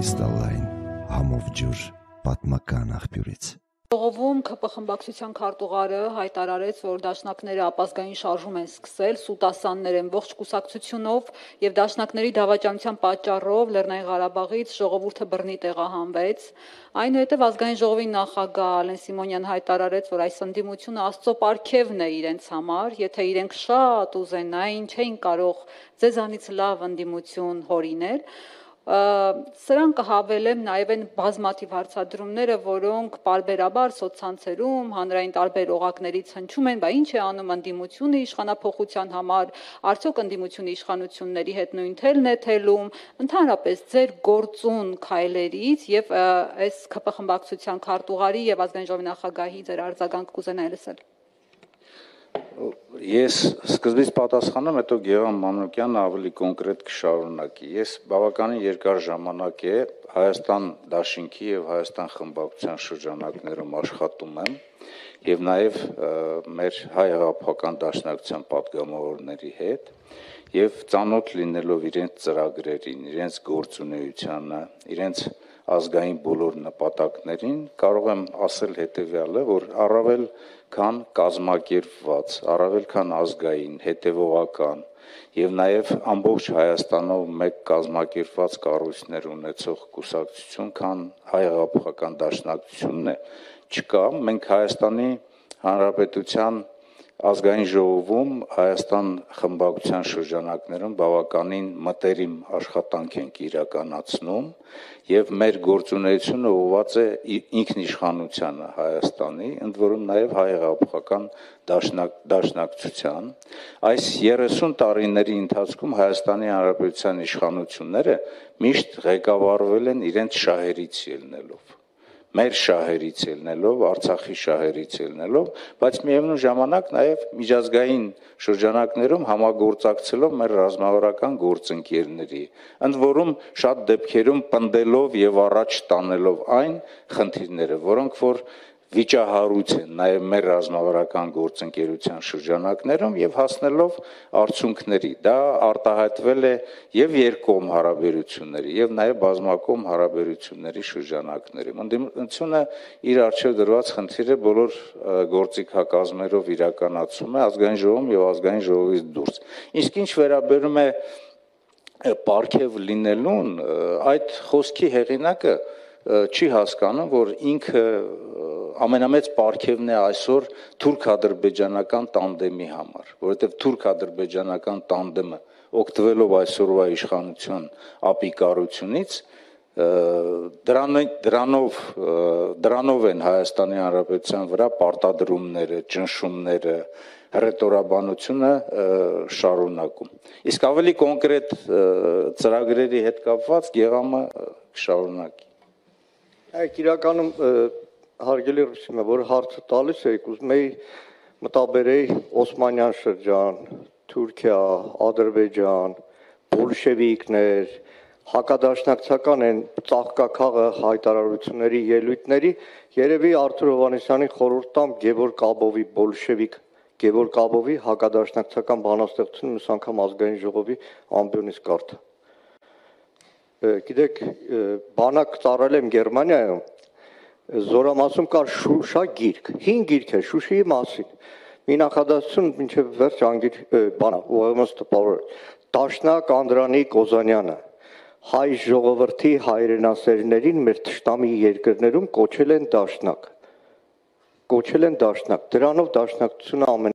կրիստալային համով ջուր պատմական աղբյուրից։ Ժողովում ԿՊ խմբակցության քարտուղարը հայտարարեց, որ դաշնակները ապազգային շարժում են սկսել, սուտասաններ են ողջ կուսակցությունով եւ դաշնակների դավաճանության պատճառով Լեռնային Ղարաբաղից ժողովուրդը բռնի տեղահանվեց։ Այնուհետև ազգային ժողովի նախագահ Ալեն Սիմոնյան հայտարարեց, որ այս ընդդիմությունը Աստծո պարգևն է իրենց համար, եթե իրենք շատ ուզենային, չէին կարող ձեզանից լավ ընդդիմություն հորինել։ Սրան կհավելեմ նաև այն բազմաթիվ հարցադրումները, որոնք պարբերաբար սոցցանցերում հանրային տարբեր օղակներից հնչում են, բա ինչ է անում ընդդիմությունը իշխանափոխության համար, արդյոք ընդդիմությունը իշխանությունների հետ նույն թելն է թելում, ընդհանրապես ձեր գործուն քայլերից եւ այս ԿՊ խմբակցության քարտուղարի եւ ազգային ժողովի նախագահի ձեր արձագանք կուզենայի լսել։ Ես սկզբից պատասխանում, հետո Գեգամ Մանուկյանը ավելի կոնկրետ կշարունակի։ Ես բավականին երկար ժամանակ է Հայաստան դաշինքի եւ Հայաստան խմբակցության շրջանակներում աշխատում եմ եւ նաեւ մեր հայ հեղափոխական դաշնակցության պատգամավորների հետ եւ ծանոթ լինելով իրենց ծրագրերին, իրենց գործունեությանը, իրենց ազգային բոլոր նպատակներին, կարող եմ ասել հետեւյալը, որ առավել քան կազմակերպված, առավել քան ազգային, հետևողական եւ նաեւ ամբողջ Հայաստանով մեկ կազմակերպված կառույցներ ունեցող կուսակցություն, քան հայ հեղափոխական դաշնակցությունն է, չկա։ Մենք Հայաստանի Հանրապետության ազգային ժողովում Հայաստան խմբակցության շրջանակներում բավականին մտերիմ աշխատանք ենք իրականացնում եւ մեր գործունեությունը ուղղված է ինքնիշխանությանը Հայաստանի, ընդ որում նաեւ հայ հեղափոխական դաշնակցության։ Այս 30 տարիների ընթացքում Հայաստանի Հանրապետության իշխանությունները միշտ ղեկավարվել են իրենց շահերից ելնելով, մեր շահերից ելնելով, Արցախի շահերից ելնելով, բայց միևնույն ժամանակ նաև միջազգային շրջանակներում համագործակցելով մեր ռազմավարական գործընկերների, ընդ որում շատ դեպքերում պնդելով եւ առաջ տանելով այն խնդիրները, որոնք որ վիճահարույց են նաև մեր ռազմավարական գործընկերության շրջանակներում եւ հասնելով արդյունքների։ Դա արտահայտվել է եւ երկկողմ հարաբերությունների եւ նաեւ բազմակողմ հարաբերությունների շրջանակներում։ Ընդդիմությունը իր արժեվ դրված խնդիրը բոլոր գործիքակազմերով իրականացում է ազգային ժողովում եւ ազգային ժողովից դուրս։ Իսկ ինչ վերաբերում է պարգև լինելուն, այդ խոսքի հեղինակը չի հասկանում, որ ինքը ամենամեծ պարգևն է այսօր թուրք-ադրբեջանական տանդեմի համար, որովհետև թուրք-ադրբեջանական տանդեմը օգտվելով այսօրվա իշխանության ապիկարությունից դրանով են Հայաստանի Հանրապետության վրա պարտադրումները, ճնշումները, հռետորաբանությունը շարունակում։ Իսկ ավելի կոնկրետ ծրագրերի հետ կապված Գեգամը շարունակի։ Այդ իրականում հարգելի Ռուսիմը, որ հարցը տալիս եք, ուզում էի մտաբերեի Օսմանյան շրջան, Թուրքիա, Ադրբեջան, բոլշևիկներ, հակադաշնակցական են ծաղկակաղը հայտարարությունների ելույթների, երևի Արթուր Հովհաննիսյանի խորհուրդ տամ Գևորգ Աբովի բոլշևիկ Գևորգ Աբովի հակադաշնակցական բանաստեղծությունը մյուս անգամ ազգային ժողովի ամբիոնից կարդա։ Գիտեք, բանակ ծառայել եմ Գերմանիայում, Զորամասում կար Շուշա գիրք, 5 գիրք է Շուշիի մասին։ Մի նախադասություն մինչև վերջ անգիր բանա, ուրեմն տպավորել։ Դաշնակ Անդրանիկ Օզանյանը հայ ժողովրդի հայրենասերներին մեր թշնամի երկրներում կոչել են դաշնակ։ Դրանով դաշնակցությունը